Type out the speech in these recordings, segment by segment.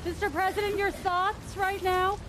Mr. President, your thoughts right now?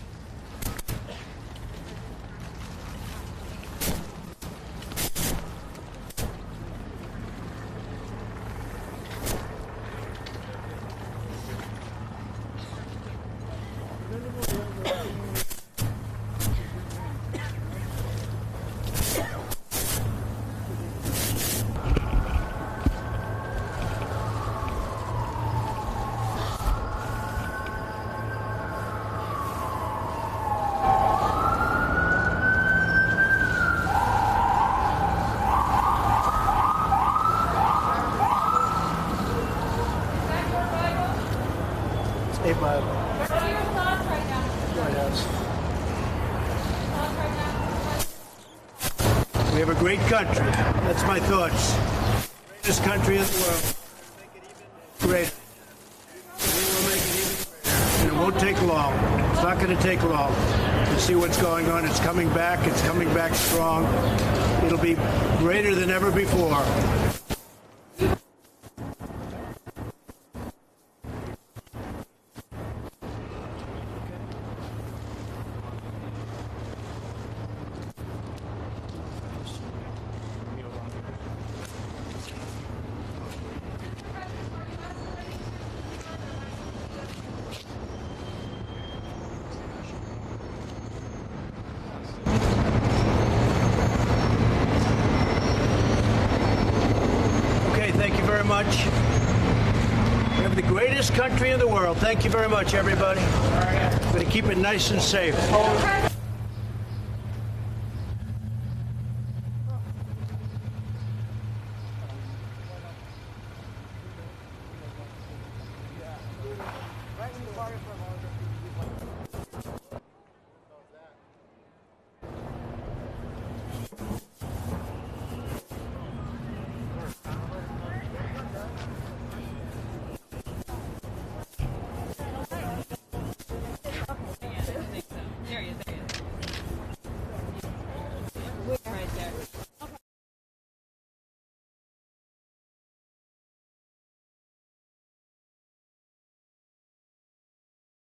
Hey, Bob. What are your thoughts right now? White House. Thoughts right now? We have a great country. That's my thoughts. Greatest country in the world. Great. We will make it even greater. And it won't take long. It's not going to take long to see what's going on. It's coming back. It's coming back strong. It'll be greater than ever before. Thank you very much. We have the greatest country in the world. Thank you very much, everybody. We're going to keep it nice and safe.